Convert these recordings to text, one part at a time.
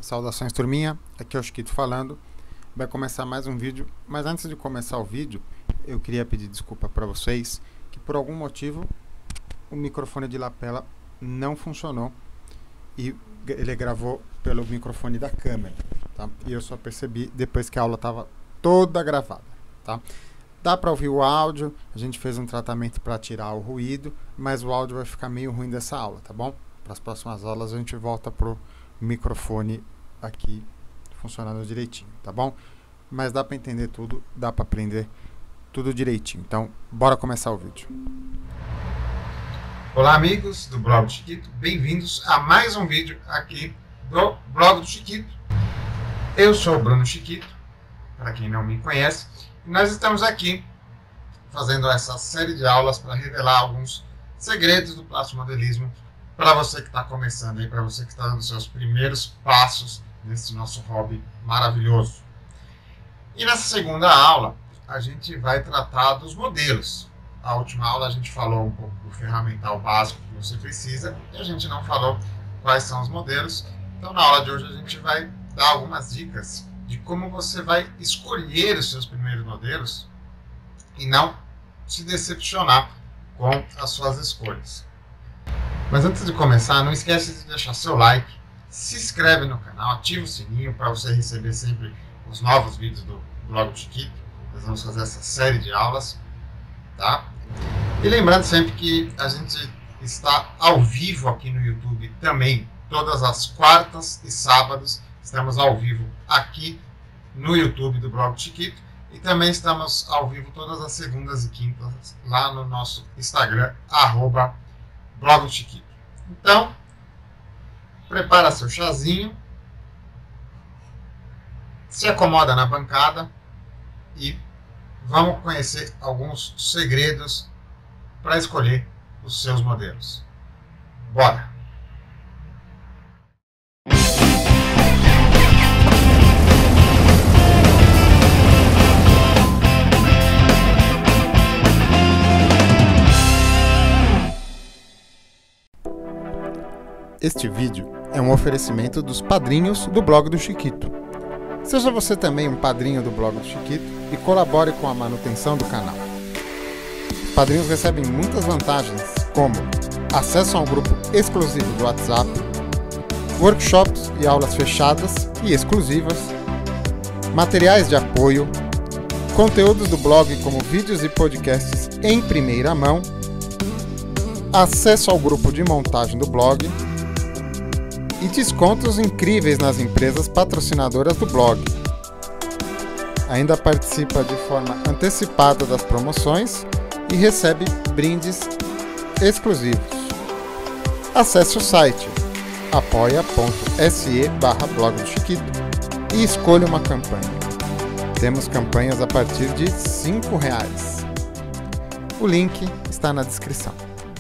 Saudações, turminha, aqui é o Chiquito falando. Vai começar mais um vídeo, mas antes de começar o vídeo eu queria pedir desculpa para vocês que por algum motivo o microfone de lapela não funcionou e ele gravou pelo microfone da câmera, tá? E eu só percebi depois que a aula estava toda gravada, tá? Dá para ouvir o áudio, a gente fez um tratamento para tirar o ruído, mas o áudio vai ficar meio ruim dessa aula, tá bom? Para as próximas aulas a gente volta pro microfone aqui funcionando direitinho, tá bom? Mas dá para entender tudo, dá para aprender tudo direitinho. Então, bora começar o vídeo. Olá, amigos do Blog do Chiquito, bem-vindos a mais um vídeo aqui do Blog do Chiquito. Eu sou o Bruno Chiquito, para quem não me conhece, e nós estamos aqui fazendo essa série de aulas para revelar alguns segredos do plástico modelismo para você que está começando aí, para você que está dando seus primeiros passos nesse nosso hobby maravilhoso. E nessa segunda aula, a gente vai tratar dos modelos. A última aula a gente falou um pouco do ferramental básico que você precisa e a gente não falou quais são os modelos. Então na aula de hoje a gente vai dar algumas dicas de como você vai escolher os seus primeiros modelos e não se decepcionar com as suas escolhas. Mas antes de começar, não esquece de deixar seu like, se inscreve no canal, ativa o sininho para você receber sempre os novos vídeos do Blog do Chiquito. Nós vamos fazer essa série de aulas, tá? E lembrando sempre que a gente está ao vivo aqui no YouTube também, todas as quartas e sábados, estamos ao vivo aqui no YouTube do Blog do Chiquito e também estamos ao vivo todas as segundas e quintas lá no nosso Instagram, @Blog do Chiquito. Então, prepara seu chazinho, se acomoda na bancada e vamos conhecer alguns segredos para escolher os seus modelos. Bora! Este vídeo é um oferecimento dos padrinhos do Blog do Chiquito. Seja você também um padrinho do Blog do Chiquito e colabore com a manutenção do canal. Os padrinhos recebem muitas vantagens, como acesso a um grupo exclusivo do WhatsApp, workshops e aulas fechadas e exclusivas, materiais de apoio, conteúdos do blog como vídeos e podcasts em primeira mão, acesso ao grupo de montagem do blog e descontos incríveis nas empresas patrocinadoras do blog. Ainda participa de forma antecipada das promoções e recebe brindes exclusivos. Acesse o site apoia.se/blog do Chiquito e escolha uma campanha. Temos campanhas a partir de R$5. O link está na descrição.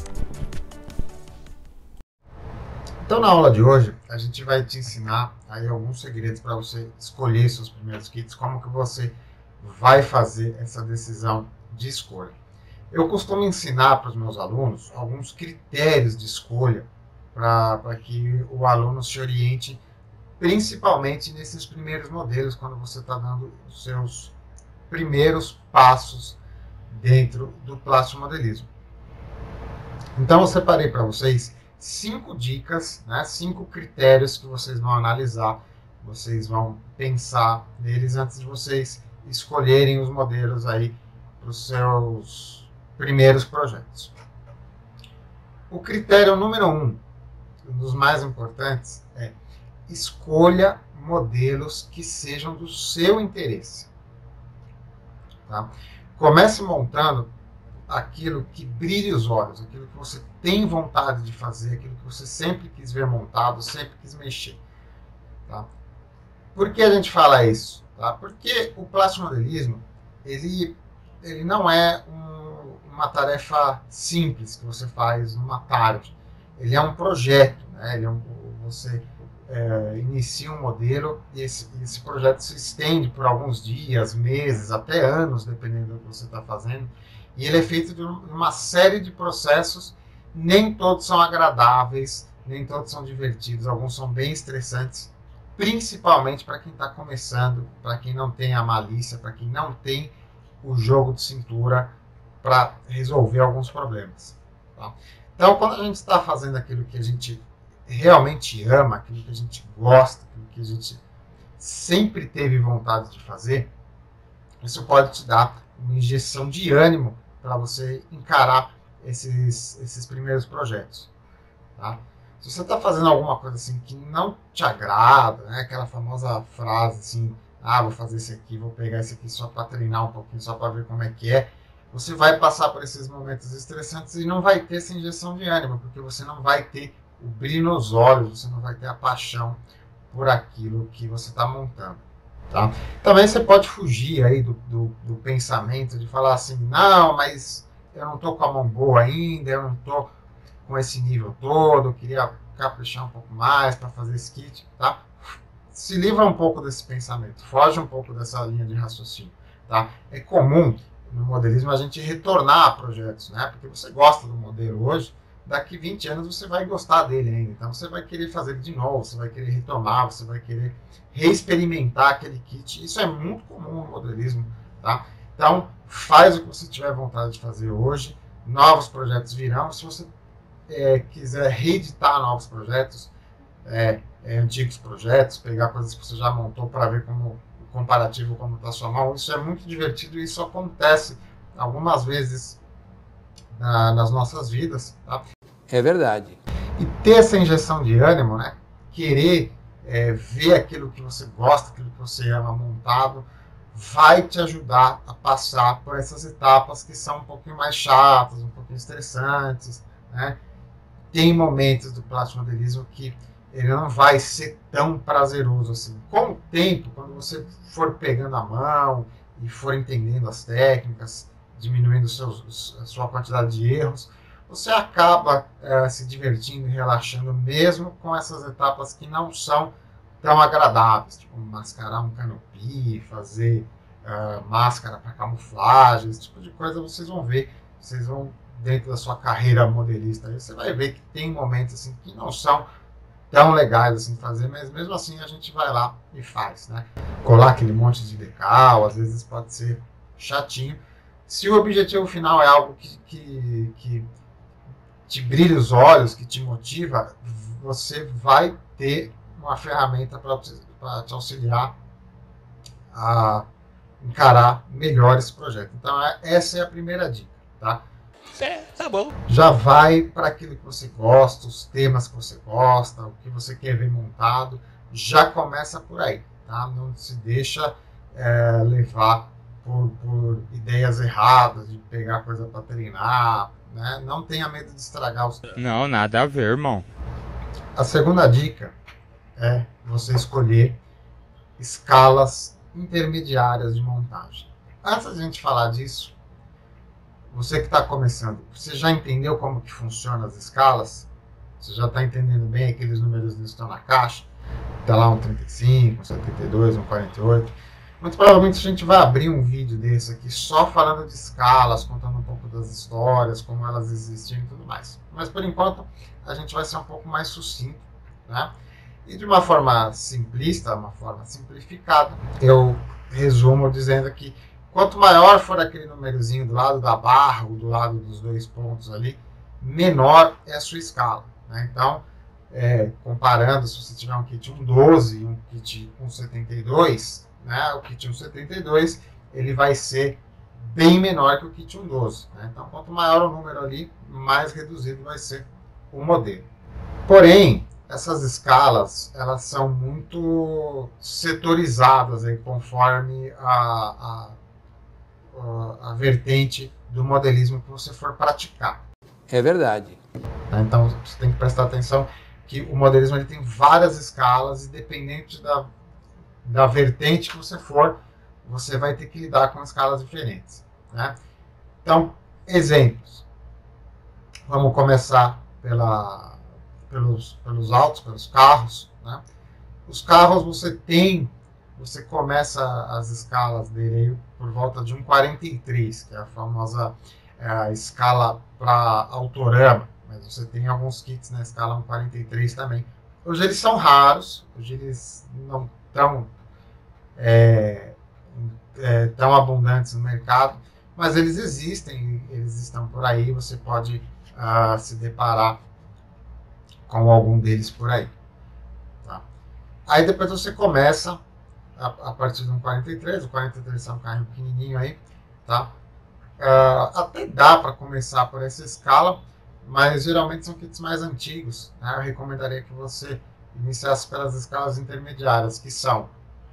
Então na aula de hoje a gente vai te ensinar aí alguns segredos para você escolher seus primeiros kits, como que você vai fazer essa decisão de escolha. Eu costumo ensinar para os meus alunos alguns critérios de escolha para que o aluno se oriente principalmente nesses primeiros modelos, quando você está dando os seus primeiros passos dentro do plástico modelismo. Então eu separei para vocês 5 dicas, 5 critérios que vocês vão analisar, vocês vão pensar neles antes de vocês escolherem os modelos aí para os seus primeiros projetos. O critério número 1, um dos mais importantes, é escolha modelos que sejam do seu interesse. Tá? Comece montando aquilo que brilha os olhos, aquilo que você tem vontade de fazer, aquilo que você sempre quis ver montado, sempre quis mexer. Tá? Por que a gente fala isso? Tá? Porque o plástico modelismo, ele não é uma tarefa simples que você faz numa tarde. Ele é um projeto, né? Você inicia um modelo e esse projeto se estende por alguns dias, meses, até anos, dependendo do que você está fazendo. E ele é feito de uma série de processos, nem todos são agradáveis, nem todos são divertidos, alguns são bem estressantes, principalmente para quem está começando, para quem não tem a malícia, para quem não tem o jogo de cintura para resolver alguns problemas. Tá? Então, quando a gente está fazendo aquilo que a gente realmente ama, aquilo que a gente gosta, aquilo que a gente sempre teve vontade de fazer, isso pode te dar uma injeção de ânimo para você encarar esses primeiros projetos. Tá? Se você está fazendo alguma coisa assim que não te agrada, né? Aquela famosa frase assim, vou fazer esse aqui, vou pegar esse aqui só para treinar um pouquinho, só para ver como é que é, você vai passar por esses momentos estressantes e não vai ter essa injeção de ânimo, porque você não vai ter o brilho nos olhos, você não vai ter a paixão por aquilo que você está montando. Tá? Também você pode fugir aí do pensamento de falar assim, não, mas eu não estou com a mão boa ainda, eu não estou com esse nível todo, eu queria caprichar um pouco mais para fazer esse kit, tá? Se livra um pouco desse pensamento, foge um pouco dessa linha de raciocínio, tá? É comum no modelismo a gente retornar a projetos, né? Porque você gosta do modelo hoje, daqui 20 anos você vai gostar dele ainda, então você vai querer fazer ele de novo, você vai querer retomar, você vai querer reexperimentar aquele kit, isso é muito comum no modelismo, tá? Então, faz o que você tiver vontade de fazer hoje, novos projetos virão, se você quiser reeditar novos projetos, antigos projetos, pegar coisas que você já montou para ver como o comparativo como está a sua mão, isso é muito divertido e isso acontece algumas vezes nas nossas vidas. Tá? É verdade. E ter essa injeção de ânimo, né? Querer ver aquilo que você gosta, aquilo que você ama montado, vai te ajudar a passar por essas etapas que são um pouquinho mais chatas, um pouquinho estressantes, né? Tem momentos do plástico modelismo que ele não vai ser tão prazeroso assim. Com o tempo, quando você for pegando a mão e for entendendo as técnicas, diminuindo a sua quantidade de erros, você acaba se divertindo e relaxando mesmo com essas etapas que não são tão agradáveis, tipo mascarar um canopy, fazer máscara para camuflagem, esse tipo de coisa vocês vão ver, vocês vão dentro da sua carreira modelista, aí você vai ver que tem momentos assim que não são tão legais assim fazer, mas mesmo assim a gente vai lá e faz, né? Colar aquele monte de decal, às vezes pode ser chatinho. Se o objetivo final é algo que te brilha os olhos, que te motiva, você vai ter uma ferramenta para te auxiliar a encarar melhor esse projeto. Então essa é a primeira dica, tá? Tá bom. Já vai para aquilo que você gosta, os temas que você gosta, o que você quer ver montado, já começa por aí, tá? Não se deixa levar por ideias erradas, de pegar coisa para treinar, né? Não tenha medo de estragar os... Não, nada a ver, irmão. A segunda dica é você escolher escalas intermediárias de montagem. Antes da gente falar disso, você que está começando, você já entendeu como que funcionam as escalas? Você já está entendendo bem aqueles números que estão na caixa? Está lá um 35, um 72, um 48. Muito provavelmente a gente vai abrir um vídeo desse aqui só falando de escalas, contando um pouco das histórias, como elas existiam e tudo mais. Mas por enquanto a gente vai ser um pouco mais sucinto, né? E de uma forma simplista, uma forma simplificada, eu resumo dizendo que quanto maior for aquele númerozinho do lado da barra ou do lado dos dois pontos ali, menor é a sua escala, né? Então, comparando, se você tiver um kit 1.12 e um kit 1.72, né? O kit 1.72 ele vai ser bem menor que o kit 1.12, né? Então, quanto maior o número ali, mais reduzido vai ser o modelo. Porém, essas escalas elas são muito setorizadas aí, conforme a vertente do modelismo que você for praticar. É verdade. Então você tem que prestar atenção que o modelismo ele tem várias escalas e dependente da vertente que você for, você vai ter que lidar com escalas diferentes, né? Então, exemplos. Vamos começar pelos autos, pelos carros, né? Os carros você começa as escalas dele aí por volta de 1.43, que é a famosa escala para Autorama, mas você tem alguns kits na escala 1.43 também, Hoje eles são raros, hoje eles não estão tão abundantes no mercado, mas eles existem, eles estão por aí, você pode se deparar com algum deles por aí. Tá? Aí depois você começa a partir de um 43, o 43 é um carro pequenininho aí, tá? Até dá para começar por essa escala, mas geralmente são kits mais antigos, né? Eu recomendaria que você iniciasse pelas escalas intermediárias, que são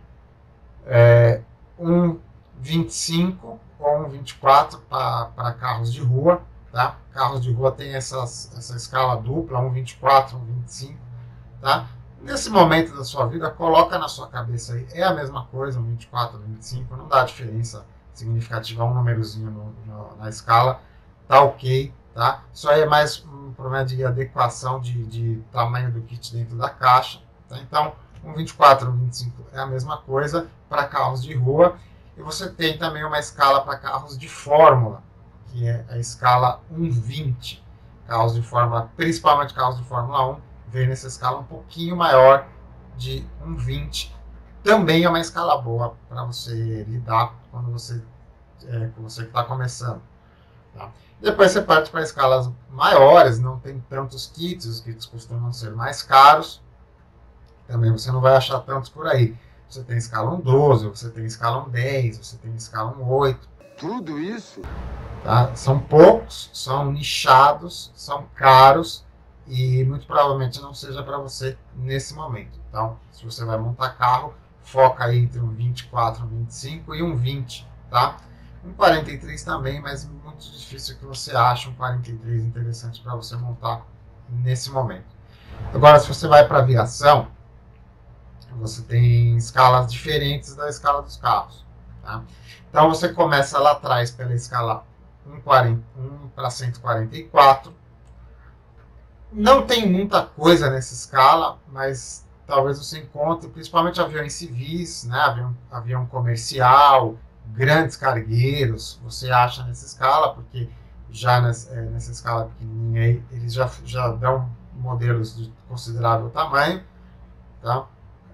um 25 ou um 24 para carros de rua, tá? Carros de rua tem essa escala dupla, um 24, um 25, tá? Nesse momento da sua vida, coloca na sua cabeça aí, é a mesma coisa, um 24, um 25, não dá diferença significativa, um númerozinho na escala, tá ok, tá? Isso aí é mais um problema de adequação de tamanho do kit dentro da caixa, tá? Então, um 24, um 25 é a mesma coisa para carros de rua, e você tem também uma escala para carros de fórmula, que é a escala 120, carros de fórmula, principalmente carros de Fórmula 1, vem nessa escala um pouquinho maior de 1,20. Também é uma escala boa para você lidar quando você está começando. Tá? Depois você parte para escalas maiores, não tem tantos kits, os kits costumam ser mais caros. Também você não vai achar tantos por aí. Você tem escala 1,12, você tem escala 1,10, você tem escala 1,8. Tudo isso? Tá? São poucos, são nichados, são caros, e muito provavelmente não seja para você nesse momento. Então, se você vai montar carro, foca aí entre um 24, um 25 e um 20, tá? Um 43 também, mas muito difícil que você ache um 43 interessante para você montar nesse momento. Agora, se você vai para aviação, você tem escalas diferentes da escala dos carros, tá? Então, você começa lá atrás pela escala 1 para 144, não tem muita coisa nessa escala, mas talvez você encontre, principalmente aviões civis, né? Avião comercial, grandes cargueiros, você acha nessa escala, porque já nessa escala pequenininha aí, eles já dão modelos de considerável tamanho. Tá?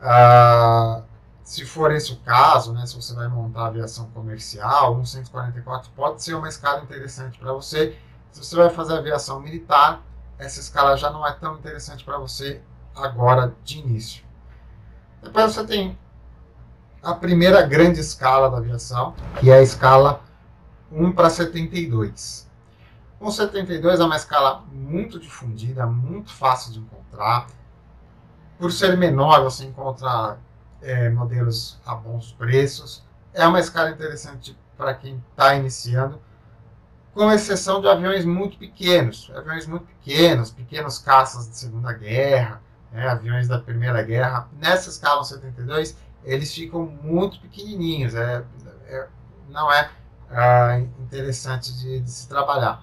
Se for esse o caso, né, se você vai montar aviação comercial, um 144 pode ser uma escala interessante para você. Se você vai fazer aviação militar, essa escala já não é tão interessante para você agora de início. Depois você tem a primeira grande escala da aviação, que é a escala 1 para 72. O 72 é uma escala muito difundida, muito fácil de encontrar. Por ser menor, você encontra modelos a bons preços. É uma escala interessante para quem está iniciando, com exceção de aviões muito pequenos. Pequenos caças de Segunda Guerra, aviões da Primeira Guerra. Nessa escala 72, eles ficam muito pequenininhos. Não é interessante de se trabalhar.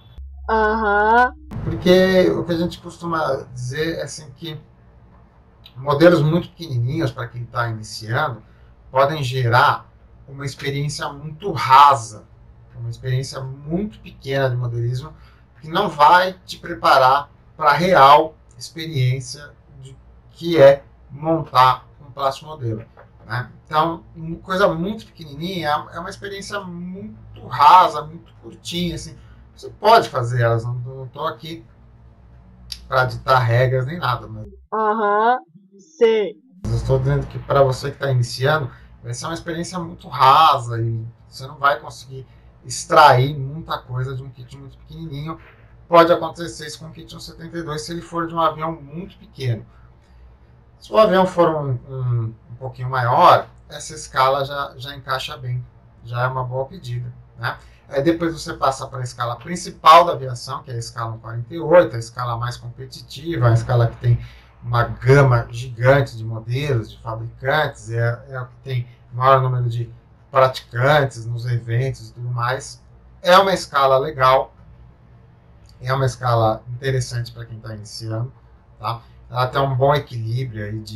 Porque o que a gente costuma dizer é assim, que modelos muito pequenininhos, para quem está iniciando, podem gerar uma experiência muito rasa, uma experiência muito pequena de modelismo, que não vai te preparar para a real experiência de que é montar um plástico modelo, né? Então, uma coisa muito pequenininha é uma experiência muito rasa, muito curtinha. Assim. Você pode fazer elas, não estou aqui para ditar regras nem nada. Mas... Sim. Eu estou dizendo que para você que está iniciando, vai ser uma experiência muito rasa e você não vai conseguir extrair muita coisa de um kit muito pequenininho. Pode acontecer isso com o kit 172 se ele for de um avião muito pequeno. Se o avião for um pouquinho maior, essa escala já encaixa bem, já é uma boa pedida, né? Aí depois você passa para a escala principal da aviação, que é a escala 48, a escala mais competitiva, a escala que tem uma gama gigante de modelos, de fabricantes, é o que tem maior número de praticantes nos eventos e tudo mais. É uma escala legal, é uma escala interessante para quem está iniciando, tá? Ela tem um bom equilíbrio aí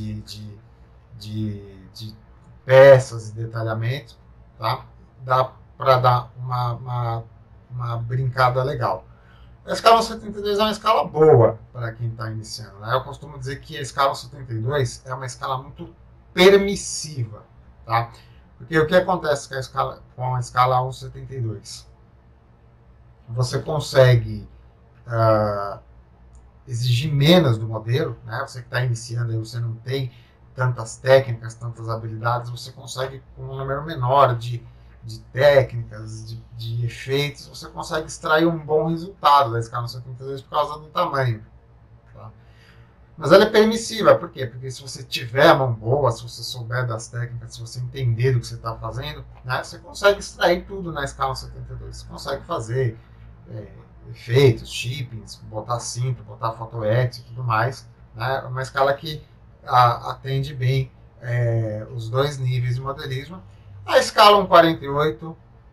de peças e detalhamento, tá? Dá para dar uma brincada legal. A escala 72 é uma escala boa para quem está iniciando, né? Eu costumo dizer que a escala 72 é uma escala muito permissiva, tá? Porque o que acontece com a escala 1,72? Você consegue exigir menos do modelo, né? Você que está iniciando, aí você não tem tantas técnicas, tantas habilidades, você consegue, com um número menor de técnicas, de efeitos, você consegue extrair um bom resultado da escala 72 por causa do tamanho. Tá? Mas ela é permissiva, por quê? Porque se você tiver a mão boa, se você souber das técnicas, se você entender do que você está fazendo, né, você consegue extrair tudo na escala 72. Você consegue fazer efeitos, chippings, botar cinto, botar photoedit e tudo mais. Né? É uma escala que atende bem os dois níveis de modelismo. A escala 1,48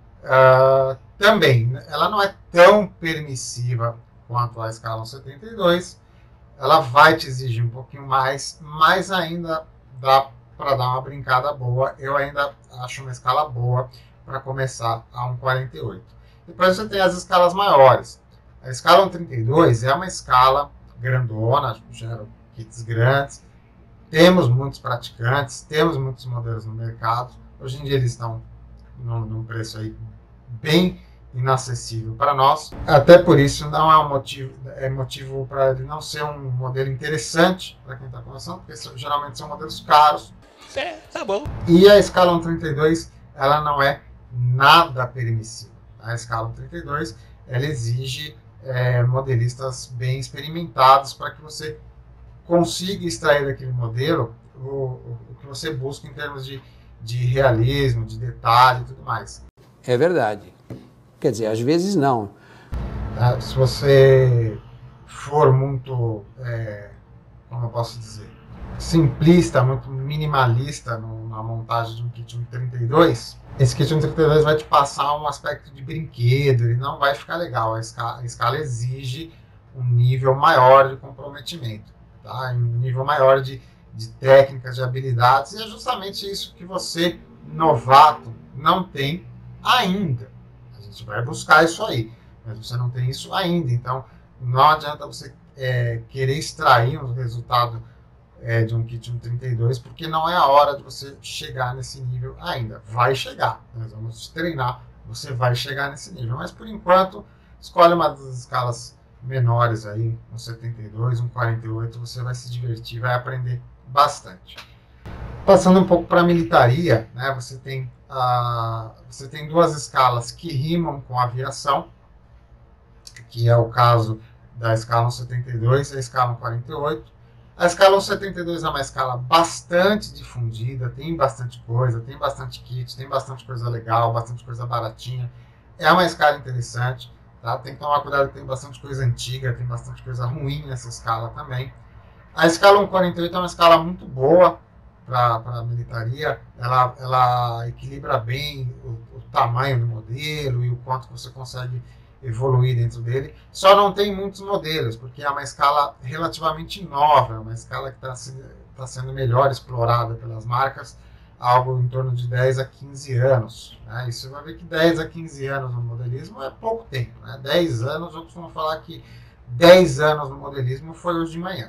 também, ela não é tão permissiva quanto a escala 1,72. Ela vai te exigir um pouquinho mais, mas ainda dá para dar uma brincada boa. Eu ainda acho uma escala boa para começar a 1,48. Depois você tem as escalas maiores. A escala 1,32 é uma escala grandona, gera kits grandes. Temos muitos praticantes, temos muitos modelos no mercado. Hoje em dia eles estão num preço aí bem inacessível para nós. Até por isso não é motivo para ele não ser um modelo interessante para quem está começando, porque geralmente são modelos caros. Tá bom. E a escala 1,32 ela não é nada permissiva. A escala 1,32 ela exige modelistas bem experimentados para que você consiga extrair daquele modelo o que você busca em termos de realismo, de detalhe e tudo mais. É verdade. Quer dizer, às vezes não. Se você for muito, como eu posso dizer, simplista, muito minimalista na montagem de um kit 1,32, esse kit 1,32 vai te passar um aspecto de brinquedo, ele não vai ficar legal. A escala exige um nível maior de comprometimento, tá? Um nível maior de técnicas, de habilidades, e é justamente isso que você, novato, não tem ainda. A gente vai buscar isso aí, mas você não tem isso ainda, então não adianta você querer extrair um resultado de um kit 1,32, porque não é a hora de você chegar nesse nível ainda. Vai chegar, nós vamos te treinar, você vai chegar nesse nível, mas por enquanto, escolhe uma das escalas menores aí, um 72, um 48, você vai se divertir, vai aprender bastante. Passando um pouco para a militaria, né, você tem duas escalas que rimam com a aviação, que é o caso da escala 1,72 e a escala 1,48. A escala 1,72 é uma escala bastante difundida, tem bastante coisa, tem bastante kit, tem bastante coisa legal, bastante coisa baratinha. É uma escala interessante, tá? Tem que tomar cuidado que tem bastante coisa antiga, tem bastante coisa ruim nessa escala também. A escala 1,48 é uma escala muito boa para a militaria, ela equilibra bem o tamanho do modelo e o quanto você consegue evoluir dentro dele. Só não tem muitos modelos, porque é uma escala relativamente nova, é uma escala que está sendo melhor explorada pelas marcas, algo em torno de 10 a 15 anos. Né? E você vai ver que 10 a 15 anos no modelismo é pouco tempo. Né? 10 anos, eu costumo falar que 10 anos no modelismo foi hoje de manhã.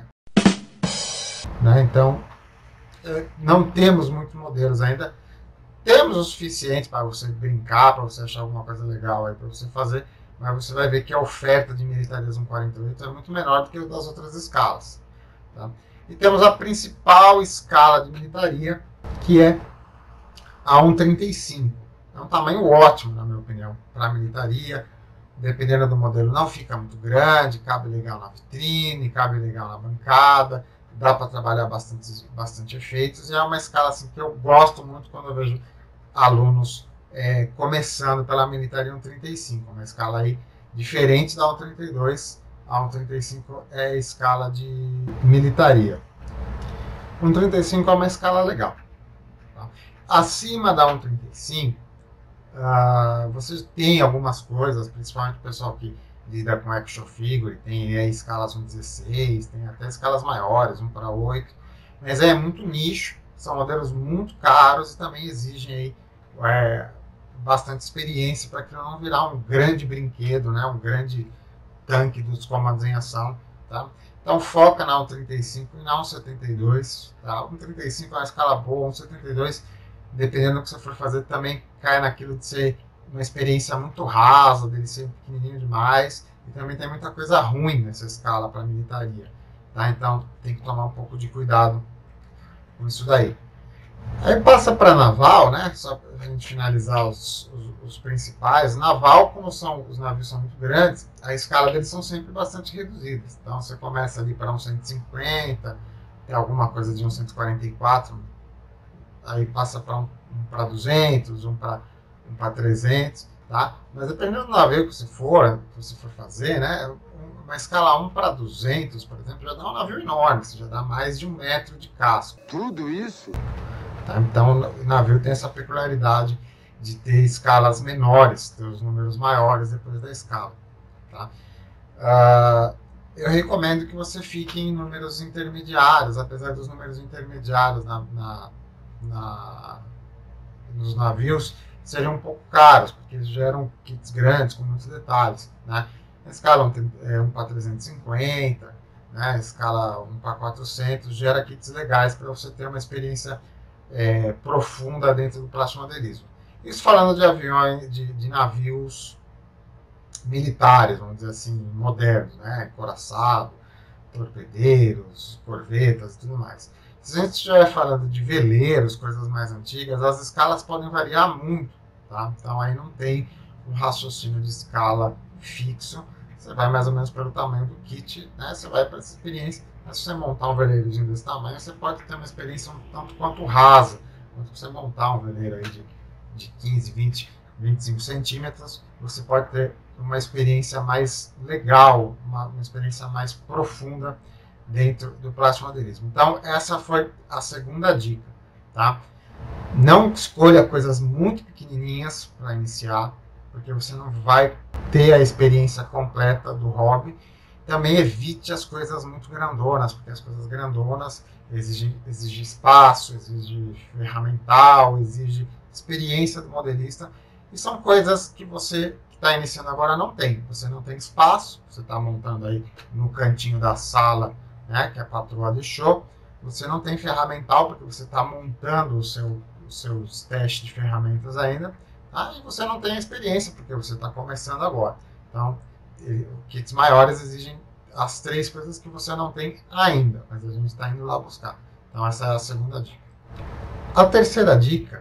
Né? Então, não temos muitos modelos ainda. Temos o suficiente para você brincar, para você achar alguma coisa legal aí para você fazer, mas você vai ver que a oferta de militarias 1,48 é muito menor do que a das outras escalas. Tá? E temos a principal escala de militaria, que é a 1,35. É um tamanho ótimo, na minha opinião, para a militaria. Dependendo do modelo, não fica muito grande, cabe legal na vitrine, cabe legal na bancada, dá para trabalhar bastante efeitos. E é uma escala assim, que eu gosto muito quando eu vejo alunos começando pela militaria 1,35, uma escala aí diferente da 1,32. A 1,35 é a escala de militaria. 1,35 é uma escala legal. Tá? Acima da 1,35, você tem algumas coisas, principalmente o pessoal que lida com action figure, tem escalas 1,16, tem até escalas maiores, 1/8, mas é muito nicho, são modelos muito caros e também exigem aí bastante experiência para que não virar um grande brinquedo, né? Um grande tanque dos comandos em ação, tá? Então foca na 1.35 e na 1.72, tá? 1.35 é uma escala boa, 1.72, dependendo do que você for fazer, também cai naquilo de ser uma experiência muito rasa, dele ser pequenininho demais, e também tem muita coisa ruim nessa escala para militaria, tá? Então tem que tomar um pouco de cuidado com isso daí. Aí passa para naval, né? Só para a gente finalizar os principais. Naval, como os navios são muito grandes, a escala deles são sempre bastante reduzidas. Então você começa ali para um 150, tem alguma coisa de um 144, aí passa para 200, um para 300, tá? Mas dependendo do navio que você for fazer, né? Uma escala 1 para 200, por exemplo, já dá um navio enorme, já dá mais de 1 metro de casco. Tudo isso? Tá? Então, o navio tem essa peculiaridade de ter escalas menores, ter os números maiores depois da escala. Tá? Eu recomendo que você fique em números intermediários, apesar dos números intermediários nos navios sejam um pouco caros, porque eles geram kits grandes com muitos detalhes. Né? A escala 1 para 350, né? A escala 1 para 400 gera kits legais para você ter uma experiência profunda dentro do plastimodelismo. Isso falando de aviões, de navios militares, vamos dizer assim, modernos, né? Coraçado, torpedeiros, corvetas e tudo mais. Se a gente estiver falando de veleiros, coisas mais antigas, as escalas podem variar muito, tá? Então aí não tem um raciocínio de escala fixo, você vai mais ou menos pelo tamanho do kit, né? Você vai para essa experiência. Mas se você montar um veleirozinho desse tamanho, você pode ter uma experiência um tanto quanto rasa. Quando você montar um veleiro aí de 15, 20, 25 centímetros, você pode ter uma experiência mais legal, uma experiência mais profunda dentro do plastimodelismo. Então, essa foi a segunda dica, tá? Não escolha coisas muito pequenininhas para iniciar, porque você não vai ter a experiência completa do hobby. Também evite as coisas muito grandonas, porque as coisas grandonas exigem espaço, exigem ferramental, exigem experiência do modelista, e são coisas que você que está iniciando agora não tem. Você não tem espaço, você está montando aí no cantinho da sala, né, que a patroa deixou, você não tem ferramental, porque você está montando os seus testes de ferramentas ainda, tá? E você não tem experiência, porque você está começando agora. Então, kits maiores exigem as 3 coisas que você não tem ainda, mas a gente está indo lá buscar. Então essa é a segunda dica. A terceira dica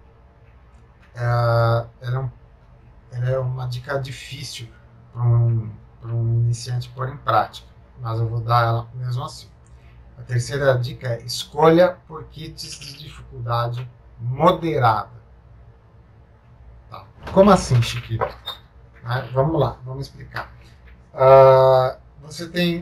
ela é uma dica difícil para um iniciante pôr em prática, mas eu vou dar ela mesmo assim. A terceira dica é: escolha por kits de dificuldade moderada. Tá. Como assim, Chiquinho? Vamos lá, vamos explicar. Você tem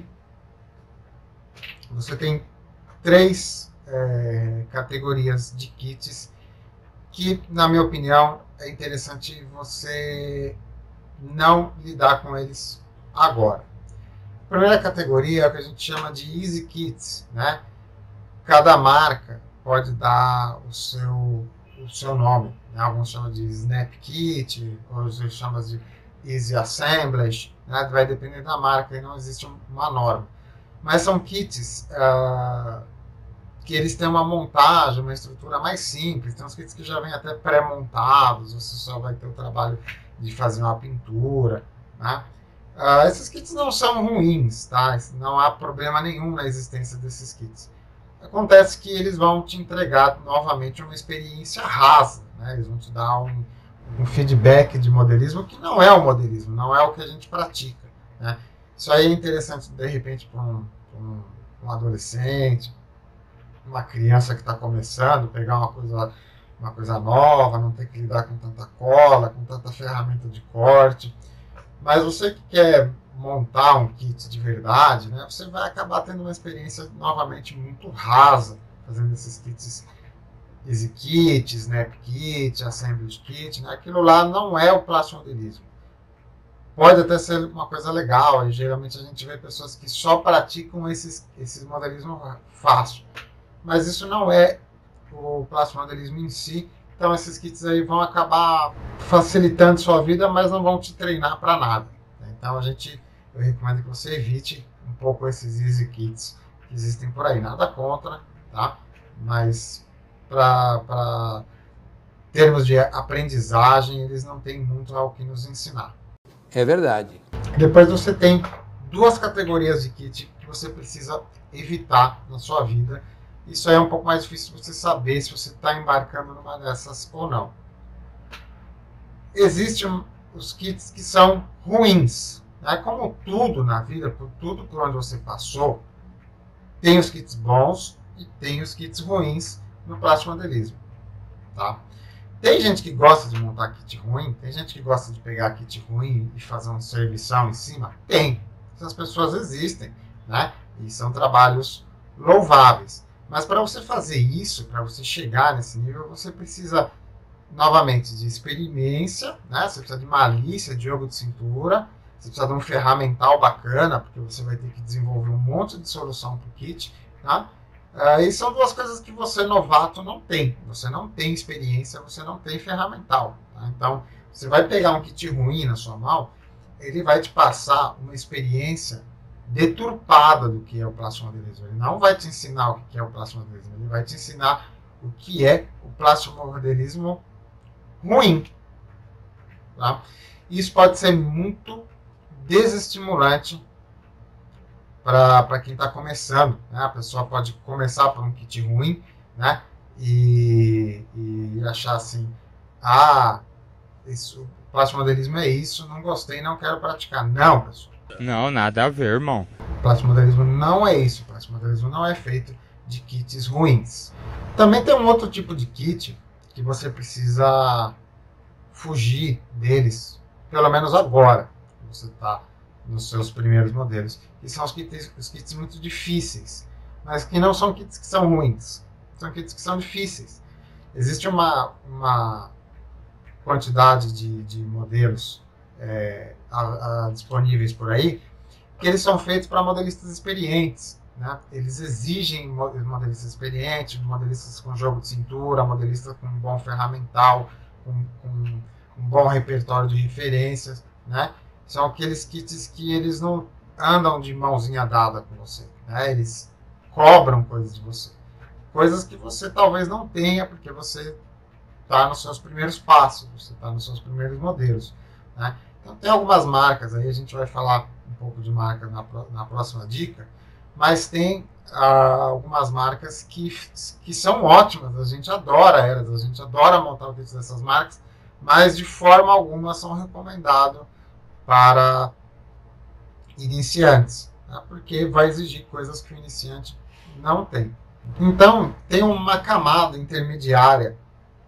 3 categorias de kits que, na minha opinião, é interessante você não lidar com eles agora. A primeira categoria é o que a gente chama de Easy Kits, né? Cada marca pode dar o seu nome, né? Alguns chamam de Snap Kit, outros chamam de Easy Assemblage, né? Vai depender da marca e não existe uma norma. Mas são kits que eles têm uma montagem, uma estrutura mais simples. Tem uns kits que já vêm até pré-montados, você só vai ter o trabalho de fazer uma pintura, né? Esses kits não são ruins, tá? Não há problema nenhum na existência desses kits. Acontece que eles vão te entregar novamente uma experiência rasa, né? Eles vão te dar um feedback de modelismo que não é o modelismo, não é o que a gente pratica, né? Isso aí é interessante, de repente, para um adolescente, uma criança que está começando, pegar uma coisa nova, não ter que lidar com tanta cola, com tanta ferramenta de corte. Mas você que quer montar um kit de verdade, né, você vai acabar tendo uma experiência novamente muito rasa, fazendo esses kits Easy Kit, Snap Kit, Assemblage Kit, né? Aquilo lá não é o plastimodelismo. Pode até ser uma coisa legal, e geralmente a gente vê pessoas que só praticam esses modelismo fácil. Mas isso não é o plastimodelismo em si. Então esses kits aí vão acabar facilitando sua vida, mas não vão te treinar para nada. Então eu recomendo que você evite um pouco esses easy kits que existem por aí. Nada contra, tá? Mas para termos de aprendizagem, eles não têm muito ao que nos ensinar. É verdade. Depois você tem duas categorias de kit que você precisa evitar na sua vida. Isso aí é um pouco mais difícil de você saber se você está embarcando numa dessas ou não. Existem os kits que são ruins. Né? Como tudo na vida, tudo por onde você passou, tem os kits bons e tem os kits ruins no plástico modelismo. Tá? Tem gente que gosta de montar kit ruim, tem gente que gosta de pegar kit ruim e fazer um servição em cima. Tem. Essas pessoas existem, né? E são trabalhos louváveis. Mas para você fazer isso, para você chegar nesse nível, você precisa, novamente, de experiência, né? Você precisa de malícia, de jogo de cintura, você precisa de um ferramental bacana, porque você vai ter que desenvolver um monte de solução para o kit, tá? E são duas coisas que você, novato, não tem. Você não tem experiência, você não tem ferramental. Tá? Então, você vai pegar um kit ruim na sua mão, ele vai te passar uma experiência deturpada do que é o plástico modelismo. Ele não vai te ensinar o que é o plástico modelismo, ele vai te ensinar o que é o plástico modelismo ruim. Tá? Isso pode ser muito desestimulante para quem está começando, né? A pessoa pode começar por um kit ruim, né? E achar assim, isso, o plástico modelismo é isso, não gostei, não quero praticar. Não, pessoal. Não, nada a ver, irmão. O plástico modelismo não é isso. O plástico modelismo não é feito de kits ruins. Também tem um outro tipo de kit que você precisa fugir deles, pelo menos agora, que você está nos seus primeiros modelos, que são os kits muito difíceis, mas que não são kits que são ruins, são kits que são difíceis. Existe uma quantidade de modelos disponíveis por aí, que eles são feitos para modelistas experientes. Né? Eles exigem modelistas experientes, modelistas com jogo de cintura, modelistas com um bom ferramental, com um bom repertório de referências, né? São aqueles kits que eles não andam de mãozinha dada com você, né? Eles cobram coisas de você. Coisas que você talvez não tenha, porque você está nos seus primeiros passos, você está nos seus primeiros modelos. Né? Então tem algumas marcas, aí a gente vai falar um pouco de marca na próxima dica, mas tem algumas marcas que são ótimas, a gente adora elas, a gente adora montar o kit dessas marcas, mas de forma alguma são recomendados para iniciantes, né? Porque vai exigir coisas que o iniciante não tem. Então, tem uma camada intermediária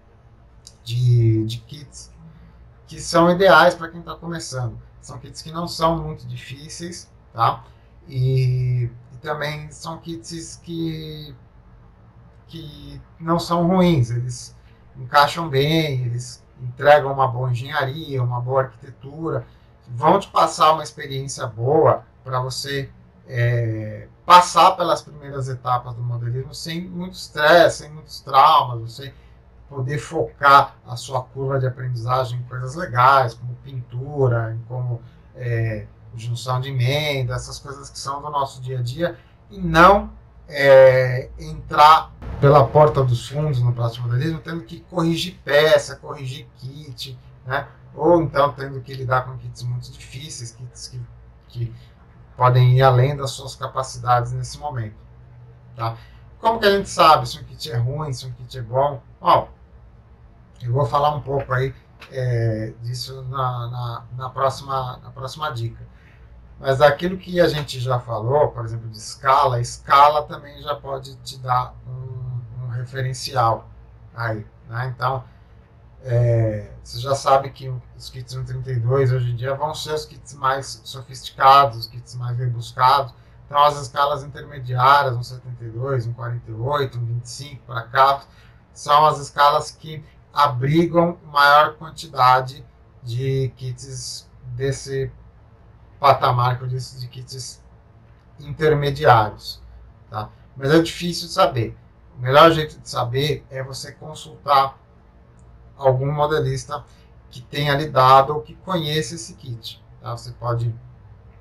de kits que são ideais para quem está começando. São kits que não são muito difíceis, tá? E também são kits que não são ruins, eles encaixam bem, eles entregam uma boa engenharia, uma boa arquitetura, vão te passar uma experiência boa para você passar pelas primeiras etapas do modelismo sem muito estresse, sem muitos traumas, você poder focar a sua curva de aprendizagem em coisas legais, como pintura, como junção de emenda, essas coisas que são do nosso dia a dia, e não entrar pela porta dos fundos no plástico modelismo tendo que corrigir peça, corrigir kit, né? Ou então tendo que lidar com kits muito difíceis, kits que podem ir além das suas capacidades nesse momento. Tá? Como que a gente sabe se um kit é ruim, se um kit é bom? Bom, eu vou falar um pouco aí disso na próxima dica. Mas aquilo que a gente já falou, por exemplo, de escala também já pode te dar um referencial aí, né? Então, você já sabe que os kits 1.32 hoje em dia vão ser os kits mais sofisticados, os kits mais rebuscados. Então, as escalas intermediárias, 1.72, 1.48, 1.25 para cá, são as escalas que abrigam maior quantidade de kits desse patamar que eu disse, de kits intermediários. Tá? Mas é difícil de saber. O melhor jeito de saber é você consultar algum modelista que tenha lidado ou que conheça esse kit. Tá? Você pode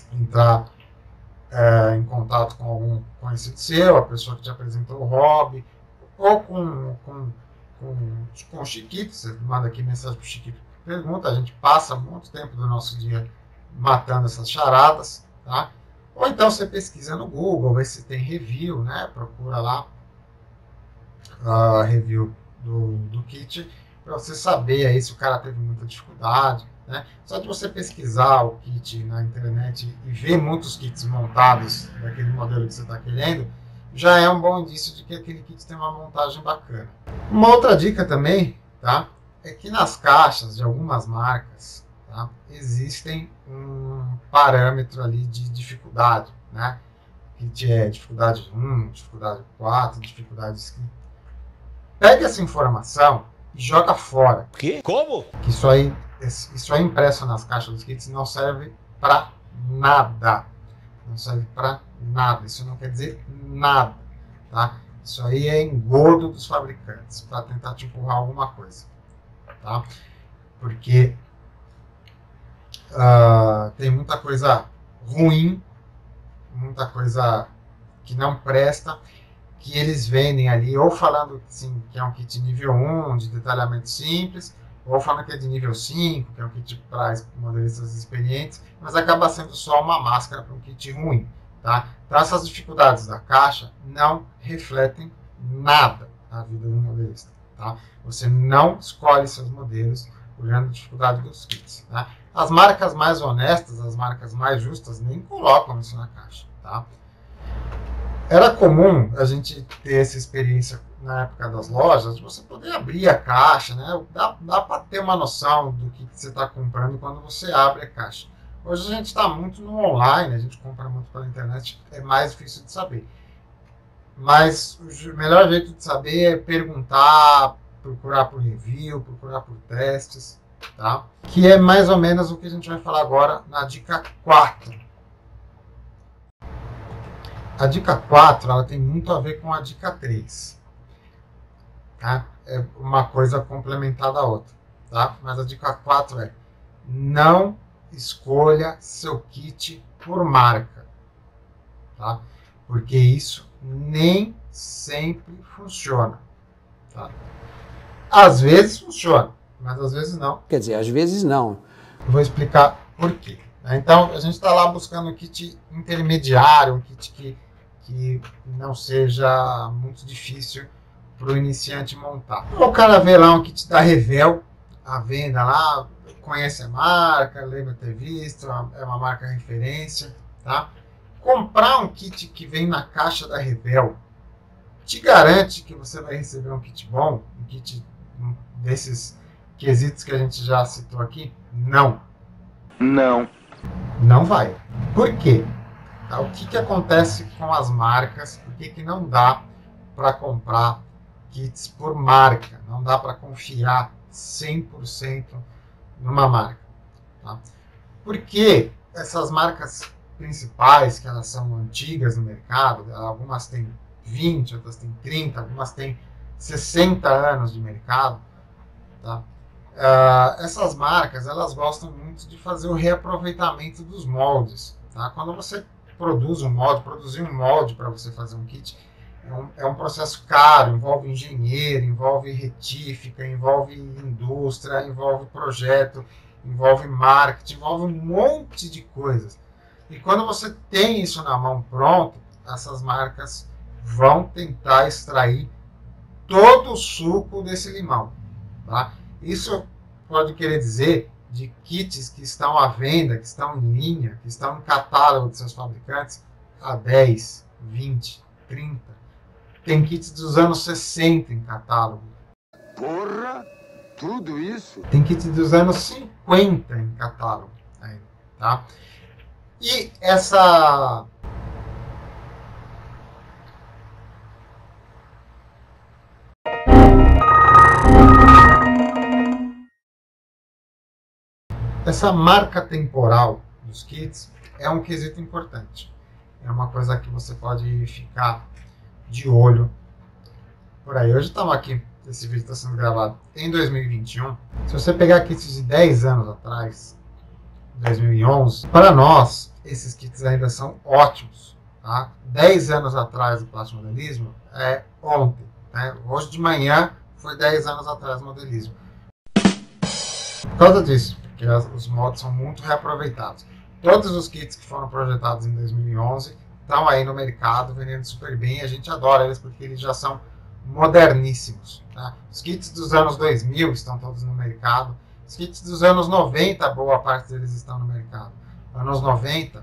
entrar em contato com algum conhecido seu, a pessoa que te apresentou o hobby, ou com o Chiquito. Você manda aqui mensagem para o Chiquito, pergunta, a gente passa muito tempo do nosso dia matando essas charadas, tá? Ou então você pesquisa no Google, vê se tem review, né? Procura lá a review do kit, para você saber aí se o cara teve muita dificuldade, né? Só de você pesquisar o kit na internet e ver muitos kits montados daquele modelo que você está querendo, já é um bom indício de que aquele kit tem uma montagem bacana. Uma outra dica também, tá? É que nas caixas de algumas marcas, tá, existem um parâmetro ali de dificuldade, né? Kit é dificuldade 1, dificuldade 4, dificuldade 5. Pega essa informação e joga fora. Quê? Como? Que isso aí impresso nas caixas dos kits não serve para nada. Não serve para nada. Isso não quer dizer nada, tá? Isso aí é engodo dos fabricantes para tentar te empurrar alguma coisa, tá? Porque tem muita coisa ruim, muita coisa que não presta, que eles vendem ali, ou falando assim, que é um kit nível 1, de detalhamento simples, ou falando que é de nível 5, que é um kit para modelistas experientes, mas acaba sendo só uma máscara para um kit ruim, tá? Então essas dificuldades da caixa não refletem nada na vida do modelista, tá? Você não escolhe seus modelos olhando a dificuldade dos kits, tá? As marcas mais honestas, as marcas mais justas, nem colocam isso na caixa, tá? Era comum a gente ter essa experiência na época das lojas, de você poder abrir a caixa, né? Dá para ter uma noção do que você está comprando quando você abre a caixa. Hoje a gente está muito no online, a gente compra muito pela internet, é mais difícil de saber. Mas o melhor jeito de saber é perguntar, procurar por review, procurar por testes, tá? Que é mais ou menos o que a gente vai falar agora na dica 4. A dica 4, ela tem muito a ver com a dica 3. Tá? É uma coisa complementar da outra, tá? Mas a dica 4 é: não escolha seu kit por marca, tá? Porque isso nem sempre funciona, tá? Às vezes funciona, mas às vezes não. Quer dizer, às vezes não. Eu vou explicar por quê. Então, a gente está lá buscando um kit intermediário, um kit que não seja muito difícil para o iniciante montar. O cara vê lá um kit da Revell, à venda lá, conhece a marca, lembra ter visto, é uma marca referência, tá? Comprar um kit que vem na caixa da Revell te garante que você vai receber um kit bom, um kit desses quesitos que a gente já citou aqui? Não. Não. Não vai. Por quê? Tá? O que acontece com as marcas? Por que não dá para comprar kits por marca? Não dá para confiar 100% numa marca. Tá? Porque essas marcas principais, que elas são antigas no mercado, algumas têm 20, outras têm 30, algumas têm 60 anos de mercado, tá? Essas marcas, elas gostam muito de fazer o reaproveitamento dos moldes, tá? Quando você produzir um molde para você fazer um kit, é um processo caro, envolve engenheiro, envolve retífica, envolve indústria, envolve projeto, envolve marketing, envolve um monte de coisas. E quando você tem isso na mão pronto, essas marcas vão tentar extrair todo o suco desse limão, tá? Isso pode querer dizer de kits que estão à venda, que estão em linha, que estão no catálogo de seus fabricantes há 10, 20, 30. Tem kits dos anos 60 em catálogo. Porra! Tudo isso? Tem kits dos anos 50 em catálogo ainda, tá? E essa marca temporal dos kits é um quesito importante. É uma coisa que você pode ficar de olho por aí. Hoje estamos aqui, esse vídeo está sendo gravado em 2021. Se você pegar kits de 10 anos atrás, 2011, para nós, esses kits ainda são ótimos. Tá? 10 anos atrás do plástico modelismo é ontem. Né? Hoje de manhã foi 10 anos atrás do modelismo. Por causa disso, porque os moldes são muito reaproveitados. Todos os kits que foram projetados em 2011 estão aí no mercado, vendendo super bem. A gente adora eles porque eles já são moderníssimos. Tá? Os kits dos anos 2000 estão todos no mercado. Os kits dos anos 90, boa parte deles estão no mercado. Anos 90,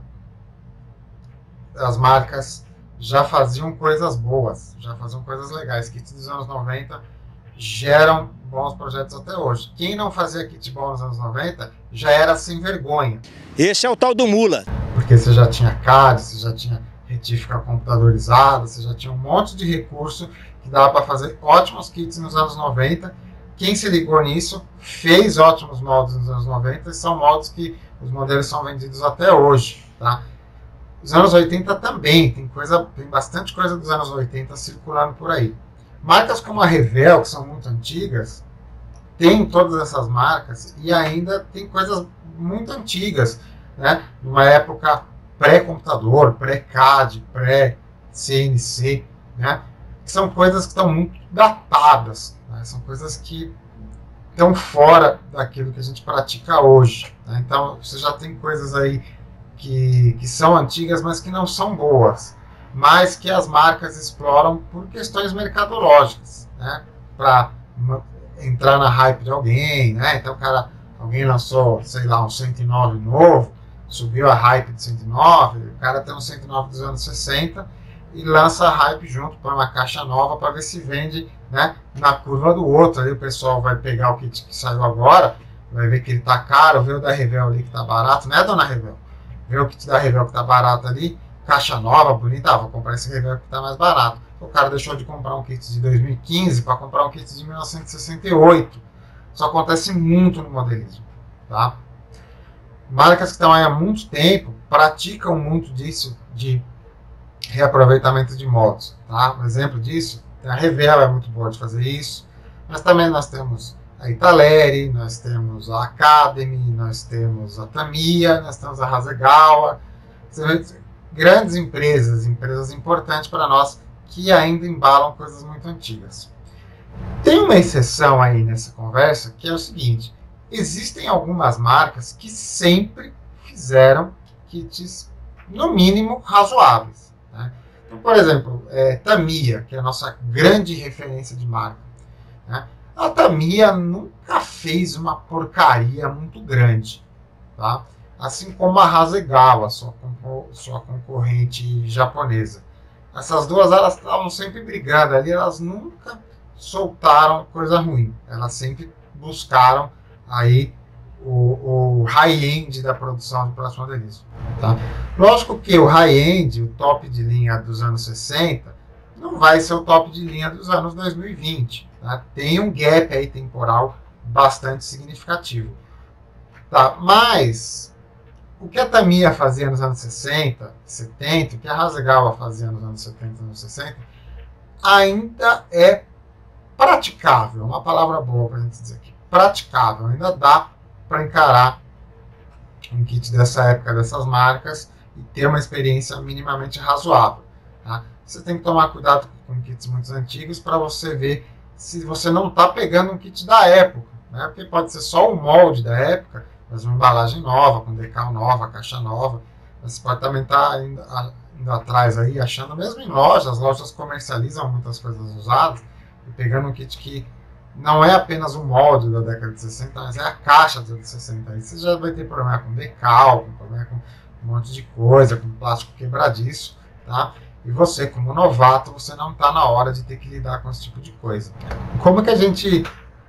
as marcas já faziam coisas boas, já faziam coisas legais. Kits dos anos 90 geram bons projetos até hoje. Quem não fazia kit bom nos anos 90 já era sem vergonha. Esse é o tal do mula. Porque você já tinha CAD, você já tinha retífica computadorizada, você já tinha um monte de recurso que dava para fazer ótimos kits nos anos 90. Quem se ligou nisso fez ótimos moldes nos anos 90 e são moldes que os modelos são vendidos até hoje. Tá? Os anos 80 também, tem bastante coisa dos anos 80 circulando por aí. Marcas como a Revell, que são muito antigas, tem todas essas marcas e ainda tem coisas muito antigas, né? Numa época pré-computador, pré-CAD, pré-CNC, né? Que são coisas que estão muito datadas, né? São coisas que estão fora daquilo que a gente pratica hoje. Né? Então, você já tem coisas aí que são antigas, mas que não são boas, mas que as marcas exploram por questões mercadológicas, né? Para entrar na hype de alguém, né? Então, alguém lançou, sei lá, um 109 novo, subiu a hype de 109, o cara tem um 109 dos anos 60 e lança a hype junto, põe uma caixa nova para ver se vende, né, na curva do outro. Aí o pessoal vai pegar o kit que saiu agora, vai ver que ele tá caro, vê o da Revell ali que tá barato, né, dona Revell? Vê o kit da Revell que tá barato ali, caixa nova, bonita, vou comprar esse Revell que tá mais barato. O cara deixou de comprar um kit de 2015 para comprar um kit de 1968. Isso acontece muito no modelismo. Tá? Marcas que estão aí há muito tempo praticam muito disso, de reaproveitamento de moldes. Tá? Um exemplo disso, a Revell é muito boa de fazer isso, mas também nós temos a Italeri, nós temos a Academy, nós temos a Tamiya, nós temos a Hasegawa. Grandes empresas importantes para nós, que ainda embalam coisas muito antigas. Tem uma exceção aí nessa conversa, que é o seguinte: existem algumas marcas que sempre fizeram kits, no mínimo, razoáveis. Né? Então, por exemplo, Tamiya, que é a nossa grande referência de marca. Né? A Tamiya nunca fez uma porcaria muito grande. Tá? Assim como a Hasegawa, sua concorrente japonesa. Essas duas, elas estavam sempre brigando ali, elas nunca soltaram coisa ruim. Elas sempre buscaram aí o high-end da produção de plástico modelismo. Tá? Lógico que o high-end, o top de linha dos anos 60, não vai ser o top de linha dos anos 2020. Tá? Tem um gap aí temporal bastante significativo. Tá? Mas o que a Tamiya fazia nos anos 60, 70, o que a Hasegawa fazia nos anos 70 e anos 60, ainda é praticável. Uma palavra boa para a gente dizer aqui. Praticável. Ainda dá para encarar um kit dessa época, dessas marcas, e ter uma experiência minimamente razoável. Tá? Você tem que tomar cuidado com kits muito antigos para você ver se você não está pegando um kit da época. Né? Porque pode ser só o molde da época, mas uma embalagem nova, com decal nova, caixa nova. Você pode também estar indo atrás aí, achando mesmo em lojas. As lojas comercializam muitas coisas usadas, e pegando um kit que não é apenas o molde da década de 60, mas é a caixa da década de 60. Aí você já vai ter problema com decal, com problema com um monte de coisa, com plástico quebradiço, tá? E você, como novato, você não está na hora de ter que lidar com esse tipo de coisa. Como que a gente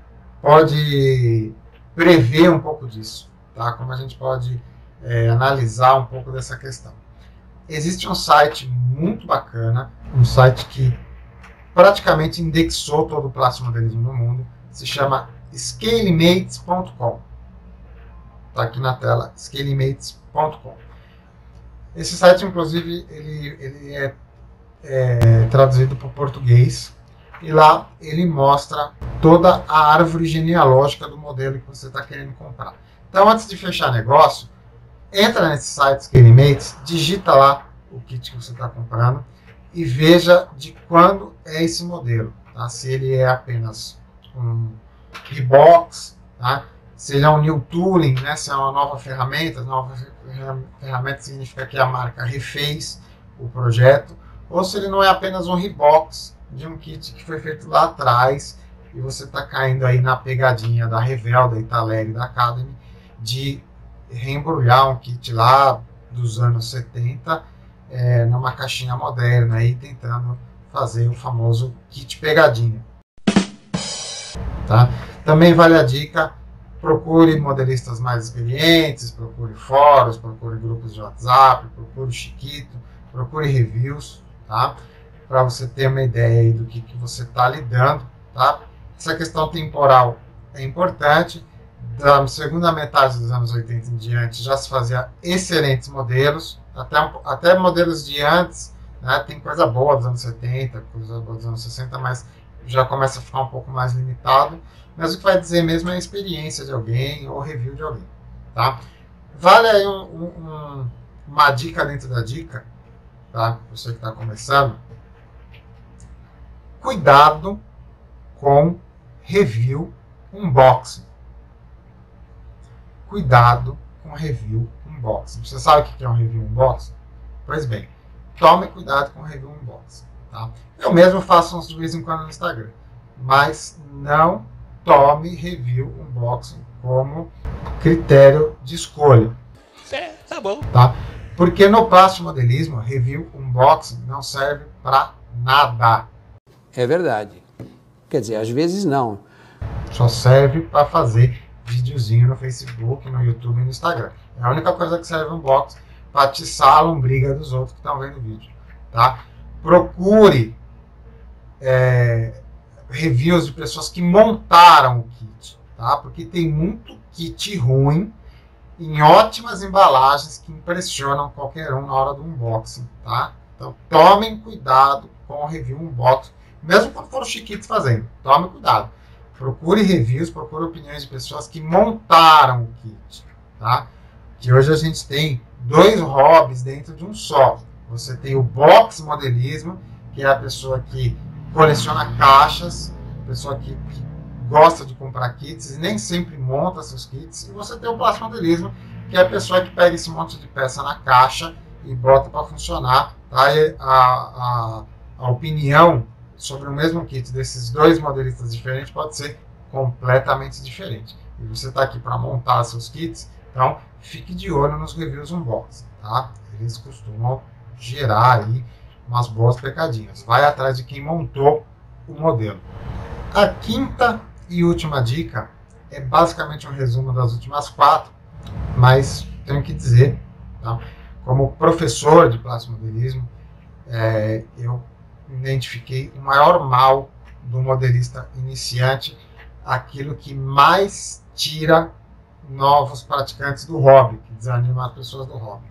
pode prever um pouco disso? Tá? Como a gente pode analisar um pouco dessa questão? Existe um site muito bacana, um site que praticamente indexou todo o plástico modelismo no mundo, se chama scalemates.com. Está aqui na tela, scalemates.com. Esse site, inclusive, ele é traduzido para o português, e lá ele mostra toda a árvore genealógica do modelo que você está querendo comprar. Então, antes de fechar negócio, Entra nesse site ScaleMates, digita lá o kit que você está comprando e veja de quando é esse modelo. Tá? Se ele é apenas um Rebox, tá? Se ele é um new tooling, né? Se é uma nova ferramenta. Nova ferramenta significa que a marca refez o projeto, ou se ele não é apenas um Rebox de um kit que foi feito lá atrás e você está caindo aí na pegadinha da Revell, da Italeri, da Academy, de reembrulhar um kit lá dos anos 70 numa caixinha moderna aí, tentando fazer o famoso kit pegadinha. Tá? Também vale a dica, procure modelistas mais experientes, procure fóruns, procure grupos de WhatsApp, procure Chiquito, procure reviews, tá? Para você ter uma ideia aí do que você está lidando. Tá? Essa questão temporal é importante. Da segunda metade dos anos 80 em diante já se fazia excelentes modelos, até modelos de antes, né? Tem coisa boa dos anos 70, coisa boa dos anos 60, mas já começa a ficar um pouco mais limitado. Mas o que vai dizer mesmo é a experiência de alguém ou review de alguém. Tá? Vale aí uma dica dentro da dica, tá? Você que está começando. Cuidado com review unboxing. Cuidado com review unboxing. Você sabe o que é um review unboxing? Pois bem, tome cuidado com review unboxing. Tá? Eu mesmo faço uns de vez em quando no Instagram, mas não tome review unboxing como critério de escolha. Tá bom. Tá? Porque no plástico modelismo, review unboxing não serve para nada. É verdade. Quer dizer, às vezes não. Só serve para fazer videozinho no Facebook, no YouTube e no Instagram. É a única coisa que serve unboxing, para atiçar a lombriga dos outros que estão vendo o vídeo. Tá? Procure reviews de pessoas que montaram o kit, tá? Porque tem muito kit ruim em ótimas embalagens que impressionam qualquer um na hora do unboxing, tá? Então tomem cuidado com o review unboxing, mesmo quando for o Chiquito fazendo, tome cuidado. Procure reviews, procure opiniões de pessoas que montaram o kit, tá? Que hoje a gente tem dois hobbies dentro de um só. Você tem o box modelismo, que é a pessoa que coleciona caixas, pessoa que gosta de comprar kits e nem sempre monta seus kits. E você tem o plástico modelismo, que é a pessoa que pega esse monte de peça na caixa e bota para funcionar. Tá? E a opinião sobre o mesmo kit desses dois modelistas diferentes pode ser completamente diferente. E você está aqui para montar seus kits, então fique de olho nos reviews unboxing. Tá? Eles costumam gerar aí umas boas pecadinhas. Vai atrás de quem montou o modelo. A quinta e última dica é basicamente um resumo das últimas 4, mas tenho que dizer, tá? Como professor de plástico modelismo, eu identifiquei o maior mal do modelista iniciante, aquilo que mais tira novos praticantes do hobby, que desanima as pessoas do hobby.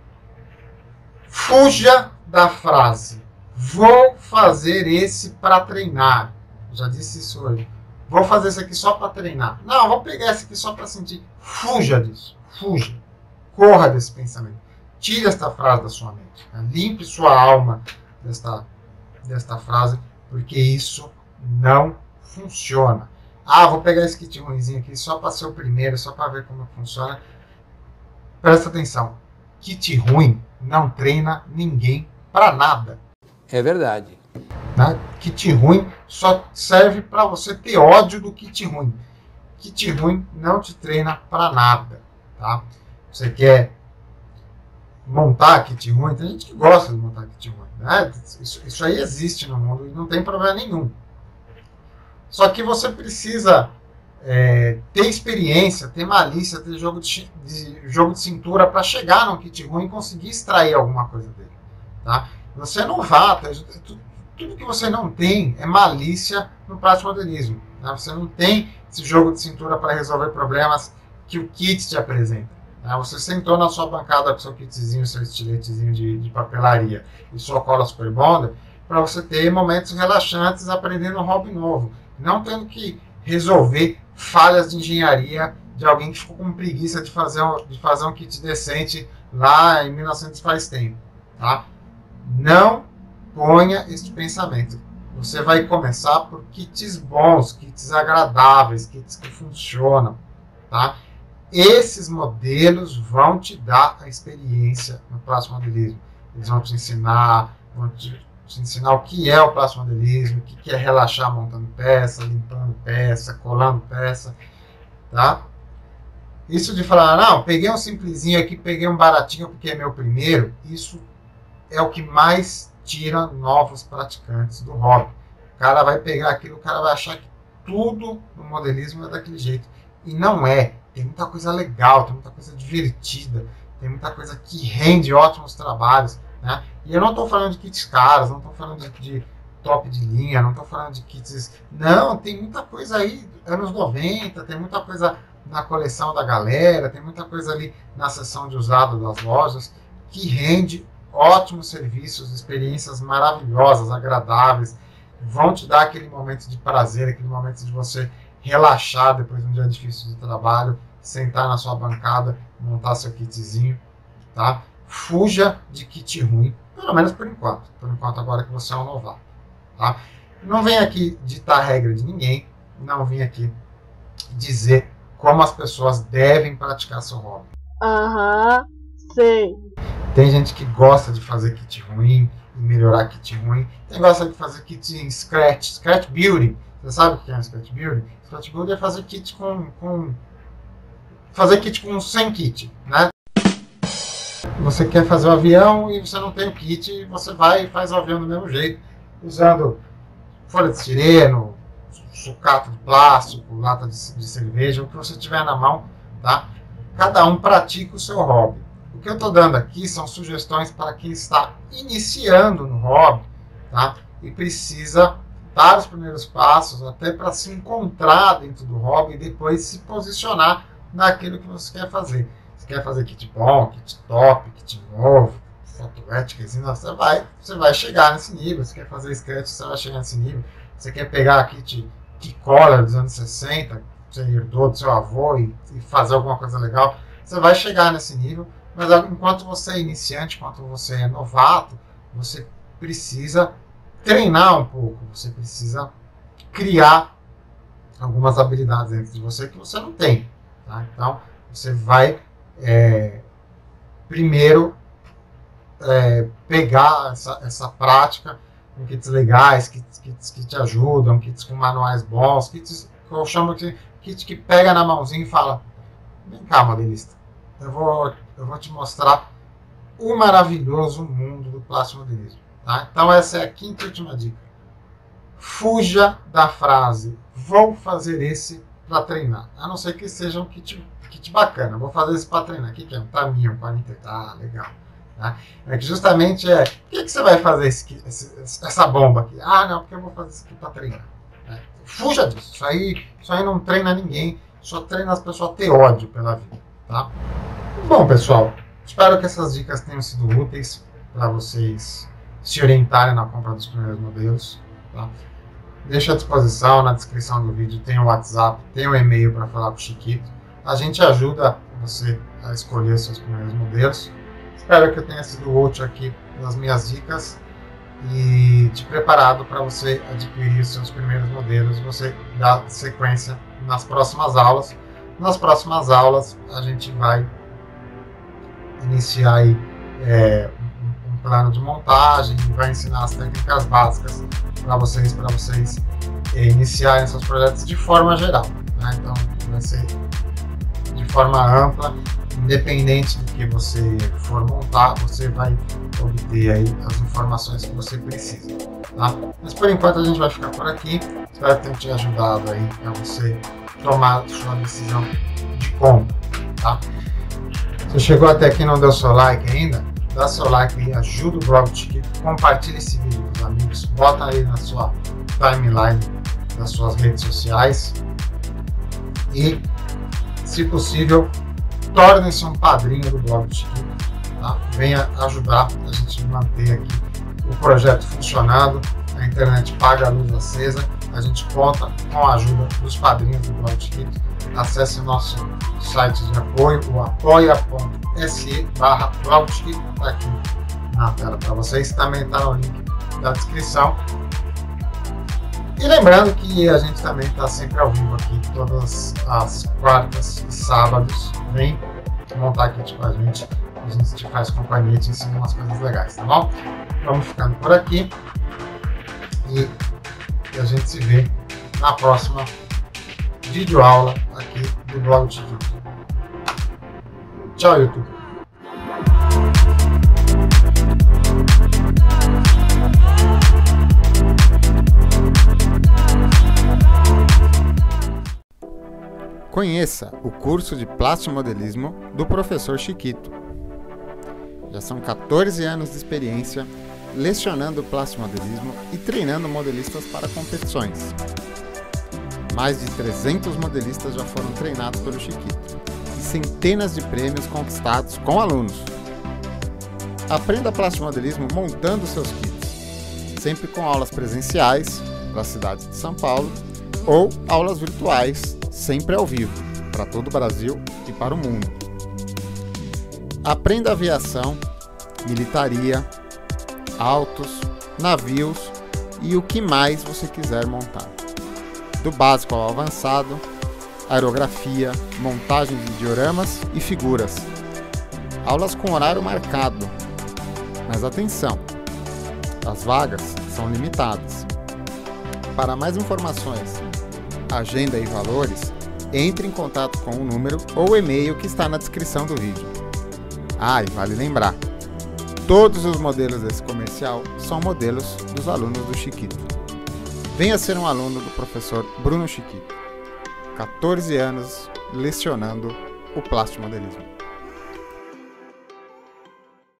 Fuja da frase, vou fazer esse para treinar. Já disse isso hoje. Vou fazer isso aqui só para treinar. Não, vou pegar esse aqui só para sentir. Fuja disso. Fuja. Corra desse pensamento. Tire esta frase da sua mente. Limpe sua alma desta frase, porque isso não funciona. Ah, vou pegar esse kit ruimzinho aqui só para ser o primeiro, só para ver como funciona. Presta atenção. Kit ruim não treina ninguém para nada. É verdade. Né? Kit ruim só serve para você ter ódio do kit ruim. Kit ruim não te treina para nada. Tá? Você quer montar kit ruim? Tem gente que gosta de montar kit ruim. Né? Isso aí existe no mundo e não tem problema nenhum. Só que você precisa ter experiência, ter malícia, ter jogo de cintura para chegar num kit ruim e conseguir extrair alguma coisa dele. Tá? Você é novato, tudo que você não tem é malícia no plástico modelismo. Né? Você não tem esse jogo de cintura para resolver problemas que o kit te apresenta. Né? Você sentou na sua bancada com seu kitzinho, seu estiletezinho de papelaria e sua cola Super Bonder para você ter momentos relaxantes aprendendo um hobby novo, não tendo que resolver falhas de engenharia de alguém que ficou com preguiça de fazer um kit decente lá em 1900 faz tempo, tá? Não ponha este pensamento. Você vai começar por kits bons, kits agradáveis, kits que funcionam, tá? Esses modelos vão te dar a experiência no plástico modelismo. Eles vão te ensinar o que é o plástico modelismo, o que é relaxar montando peça, limpando peça, colando peça, tá? Isso de falar, não, peguei um simplesinho aqui, peguei um baratinho porque é meu primeiro, isso é o que mais tira novos praticantes do hobby. O cara vai pegar aquilo, o cara vai achar que tudo no modelismo é daquele jeito. E não é. Tem muita coisa legal, tem muita coisa divertida, tem muita coisa que rende ótimos trabalhos, né? E eu não estou falando de kits caros, não estou falando de top de linha, não estou falando de kits... Não, tem muita coisa aí, anos 90, tem muita coisa na coleção da galera, tem muita coisa ali na seção de usado das lojas, que rende ótimos serviços, experiências maravilhosas, agradáveis, vão te dar aquele momento de prazer, aquele momento de você relaxar depois de um dia difícil de trabalho, sentar na sua bancada, montar seu kitzinho, tá? Fuja de kit ruim, pelo menos por enquanto agora que você é um novato, tá? Não vem aqui ditar regra de ninguém, não vim aqui dizer como as pessoas devem praticar seu hobby. Aham, sei. Tem gente que gosta de fazer kit ruim e melhorar kit ruim. Tem gente que gosta de fazer kit em scratch building. Você sabe o que é um scratch building? Scratch building é fazer kit com sem kit, né? Você quer fazer o avião e você não tem o kit, você vai e faz o avião do mesmo jeito, usando folha de estireno, sucata de plástico, lata de cerveja, o que você tiver na mão, tá? Cada um pratica o seu hobby. O que eu estou dando aqui são sugestões para quem está iniciando no hobby, tá? E precisa dar os primeiros passos até para se encontrar dentro do hobby e depois se posicionar naquilo que você quer fazer. Você quer fazer kit bom, kit top, kit novo, foto ética, você vai chegar nesse nível. Você quer fazer sketch, você vai chegar nesse nível. Você quer pegar kit collar dos anos 60, você herdou do seu avô e fazer alguma coisa legal, você vai chegar nesse nível. Mas enquanto você é iniciante, enquanto você é novato, você precisa treinar um pouco, você precisa criar algumas habilidades dentro de você que você não tem, tá? Então, você vai primeiro pegar essa prática com kits legais, kits que te ajudam, kits com manuais bons, kits que eu chamo de kit que pega na mãozinha e fala: vem cá, modelista, eu vou te mostrar o maravilhoso mundo do plástico modelismo, tá? Então essa é a quinta e última dica. Fuja da frase vou fazer esse para treinar, a não ser que seja um kit bacana. Vou fazer esse para treinar. O que é? Um Tamiya, um 40, tá legal, tá? É que justamente por que você vai fazer essa bomba aqui? Ah, não, porque eu vou fazer isso aqui para treinar, né? Fuja disso, isso aí não treina ninguém, só treina as pessoas a ter ódio pela vida, tá? Bom, pessoal, espero que essas dicas tenham sido úteis para vocês se orientarem na compra dos primeiros modelos, tá? Deixa à disposição, na descrição do vídeo tem o WhatsApp, tem o e-mail para falar com o Chiquito. A gente ajuda você a escolher seus primeiros modelos. Espero que eu tenha sido útil aqui nas minhas dicas e te preparado para você adquirir os seus primeiros modelos. Você dá sequência nas próximas aulas. Nas próximas aulas a gente vai iniciar aí, um plano de montagem, vai ensinar as técnicas básicas para vocês iniciarem seus projetos de forma geral, né? Então vai ser de forma ampla, independente do que você for montar, você vai obter aí as informações que você precisa, tá? Mas por enquanto a gente vai ficar por aqui. Espero que tenha te ajudado aí a você tomar sua decisão de compra, tá? Se chegou até aqui e não deu seu like ainda, dá seu like aí, ajuda o blog do Chiquito, compartilha esse vídeo com os amigos, bota aí na sua timeline das suas redes sociais e, se possível, torne-se um padrinho do blog do Chiquito, tá? Venha ajudar a gente a manter aqui o projeto funcionando, a internet paga a luz acesa a gente conta com a ajuda dos padrinhos do Blog Chiquito. Acesse o nosso site de apoio, o apoia.se/Blog Chiquito, está aqui na tela para vocês. Também está no link da descrição. E lembrando que a gente também está sempre ao vivo aqui, todas as quartas e sábados. Vem montar kit com a gente te faz companhia, te ensina umas coisas legais, tá bom? Vamos ficando por aqui e a gente se vê na próxima videoaula aqui do Blog Chiquito. Tchau, YouTube! Conheça o curso de plastimodelismo do professor Chiquito. Já são 14 anos de experiência lecionando plastimodelismo e treinando modelistas para competições. Mais de 300 modelistas já foram treinados pelo Chiquito e centenas de prêmios conquistados com alunos. Aprenda plastimodelismo montando seus kits, sempre com aulas presenciais para a cidade de São Paulo ou aulas virtuais, sempre ao vivo, para todo o Brasil e para o mundo. Aprenda aviação, militaria, autos, navios e o que mais você quiser montar. Do básico ao avançado, aerografia, montagem de dioramas e figuras. Aulas com horário marcado. Mas atenção, as vagas são limitadas. Para mais informações, agenda e valores, entre em contato com o número ou e-mail que está na descrição do vídeo. Ah, e vale lembrar, todos os modelos desse comercial são modelos dos alunos do Chiquito. Venha ser um aluno do professor Bruno Chiquito. 14 anos lecionando o plastimodelismo.